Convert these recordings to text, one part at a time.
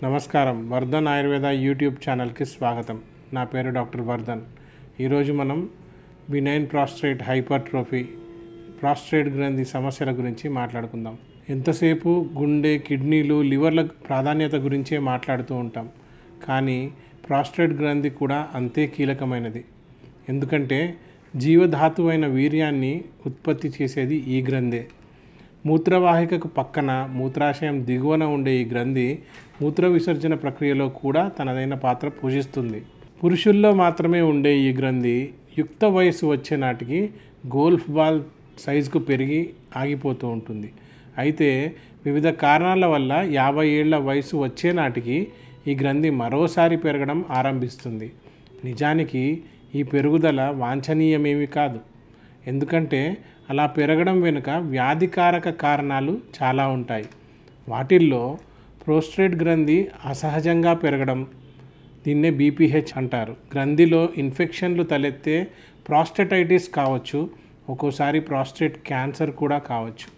నమస్కారం. వర్ధన్ ఆయుర్వేద యూట్యూబ్ ఛానల్కి స్వాగతం. నా పేరు డాక్టర్ వర్ధన్. ఈరోజు మనం బినైన్ ప్రాస్టేట్ హైపర్ట్రోఫీ, ప్రాస్టేట్ గ్రంథి సమస్యల గురించి మాట్లాడుకుందాం. ఎంతసేపు గుండె, కిడ్నీలు, లివర్ల ప్రాధాన్యత గురించే మాట్లాడుతూ ఉంటాం. కానీ ప్రాస్టేట్ గ్రంథి కూడా అంతే కీలకమైనది. ఎందుకంటే జీవధాతువైన వీర్యాన్ని ఉత్పత్తి చేసేది ఈ గ్రంథే. మూత్రవాహికకు పక్కన మూత్రాశయం దిగువన ఉండే ఈ గ్రంథి మూత్ర విసర్జన ప్రక్రియలో కూడా తనదైన పాత్ర పోషిస్తుంది. పురుషుల్లో మాత్రమే ఉండే ఈ గ్రంథి యుక్త వయసు వచ్చే నాటికి గోల్ఫ్ బాల్ సైజుకు పెరిగి ఆగిపోతూ ఉంటుంది. అయితే వివిధ కారణాల వల్ల 50 ఏళ్ల వయసు వచ్చే నాటికి ఈ గ్రంథి మరోసారి పెరగడం ఆరంభిస్తుంది. నిజానికి ఈ పెరుగుదల వాంఛనీయమేమీ కాదు. ఎందుకంటే అలా పెరగడం వెనుక వ్యాధికారక కారణాలు చాలా ఉంటాయి. వాటిల్లో ప్రోస్టేట్ గ్రంథి అసహజంగా పెరగడం, దీన్నే బీపీహెచ్ అంటారు. గ్రంథిలో ఇన్ఫెక్షన్లు తలెత్తే ప్రాస్టేటైటిస్ కావచ్చు, ఒక్కోసారి ప్రాస్టేట్ క్యాన్సర్ కూడా కావచ్చు.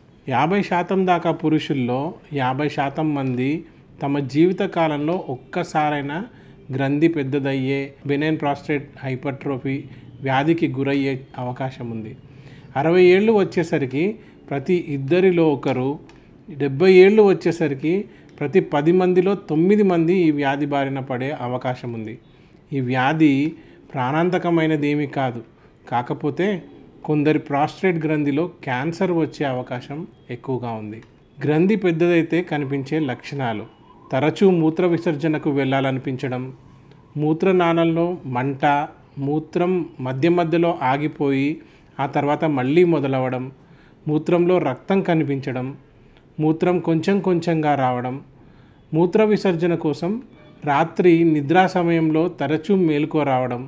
50% దాకా పురుషుల్లో 50% మంది తమ జీవిత కాలంలో ఒక్కసారైనా గ్రంథి పెద్దదయ్యే బెనైన్ ప్రాస్టేట్ హైపర్ట్రోఫీ వ్యాధికి గురయ్యే అవకాశం ఉంది. 60 ఏళ్ళు వచ్చేసరికి ప్రతి 2 ఒకరు, 70 ఏళ్ళు వచ్చేసరికి ప్రతి 10 మందిలో 9 మంది ఈ వ్యాధి బారిన పడే అవకాశం ఉంది. ఈ వ్యాధి ప్రాణాంతకమైనదేమీ కాదు. కాకపోతే కొందరి ప్రాస్టేట్ గ్రంథిలో క్యాన్సర్ వచ్చే అవకాశం ఎక్కువగా ఉంది. గ్రంథి పెద్దదైతే కనిపించే లక్షణాలు: తరచూ మూత్ర విసర్జనకు వెళ్ళాలనిపించడం, మూత్రనాళంలో మంట, మూత్రం మధ్యలో ఆగిపోయి ఆ తర్వాత మళ్ళీ మొదలవడం, మూత్రంలో రక్తం కనిపించడం, మూత్రం కొంచెంగా రావడం, మూత్ర విసర్జన కోసం రాత్రి నిద్రా సమయంలో తరచూ మేలుకో రావడం,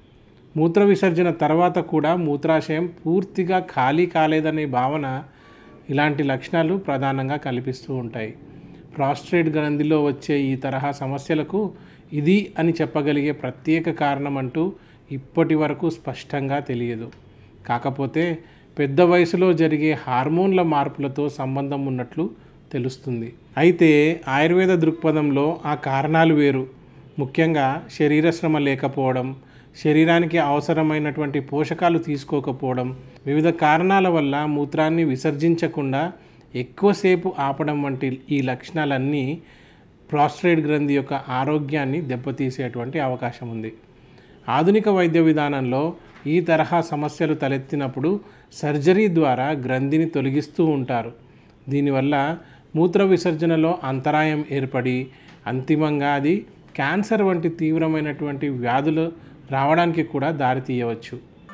మూత్ర విసర్జన తర్వాత కూడా మూత్రాశయం పూర్తిగా ఖాళీ కాలేదనే భావన, ఇలాంటి లక్షణాలు ప్రధానంగా కనిపిస్తూ ఉంటాయి. ప్రాస్టేట్ గ్రంథిలో వచ్చే ఈ తరహా సమస్యలకు ఇది అని చెప్పగలిగే ప్రత్యేక కారణం అంటూ ఇప్పటి వరకు స్పష్టంగా తెలియదు. కాకపోతే పెద్ద వయసులో జరిగే హార్మోన్ల మార్పులతో సంబంధం ఉన్నట్లు తెలుస్తుంది. అయితే ఆయుర్వేద దృక్పథంలో ఆ కారణాలు వేరు. ముఖ్యంగా శరీరశ్రమ లేకపోవడం, శరీరానికి అవసరమైనటువంటి పోషకాలు తీసుకోకపోవడం, వివిధ కారణాల వల్ల మూత్రాన్ని విసర్జించకుండా ఎక్కువసేపు ఆపడం వంటి ఈ లక్షణాలన్నీ ప్రాస్టేట్ గ్రంథి యొక్క ఆరోగ్యాన్ని దెబ్బతీసేటువంటి అవకాశం ఉంది. ఆధునిక వైద్య విధానంలో ఈ తరహా సమస్యలు తలెత్తినప్పుడు సర్జరీ ద్వారా గ్రంథిని తొలగిస్తూ ఉంటారు. దీనివల్ల మూత్ర విసర్జనలో అంతరాయం ఏర్పడి అంతిమంగా అది క్యాన్సర్ వంటి తీవ్రమైనటువంటి వ్యాధులు రావడానికి కూడా దారితీయవచ్చు.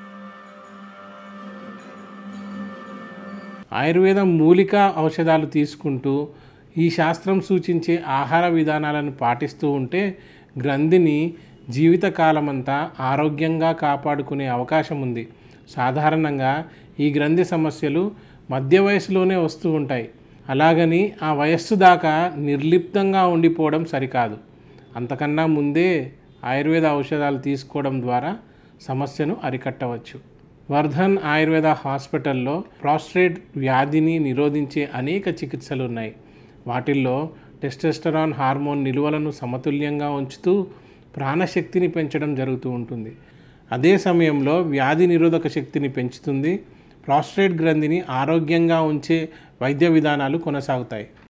ఆయుర్వేదం మూలికా ఔషధాలు తీసుకుంటూ ఈ శాస్త్రం సూచించే ఆహార విధానాలను పాటిస్తూ ఉంటే గ్రంథిని జీవితకాలమంతా ఆరోగ్యంగా కాపాడుకునే అవకాశం ఉంది. సాధారణంగా ఈ గ్రంథి సమస్యలు మధ్య వయసులోనే వస్తూ ఉంటాయి. అలాగని ఆ వయస్సు దాకా నిర్లిప్తంగా ఉండిపోవడం సరికాదు. అంతకన్నా ముందే ఆయుర్వేద ఔషధాలు తీసుకోవడం ద్వారా సమస్యను అరికట్టవచ్చు. వర్ధన్ ఆయుర్వేద హాస్పిటల్లో ప్రాస్టేట్ వ్యాధిని నిరోధించే అనేక చికిత్సలు ఉన్నాయి. వాటిల్లో టెస్టోస్టెరాన్ హార్మోన్ నిల్వలను సమతుల్యంగా ఉంచుతూ ప్రాణశక్తిని పెంచడం జరుగుతూ ఉంటుంది. అదే సమయంలో వ్యాధి నిరోధక శక్తిని పెంచుతుంది. ప్రాస్టేట్ గ్రంథిని ఆరోగ్యంగా ఉంచే వైద్య విధానాలు కొనసాగుతాయి.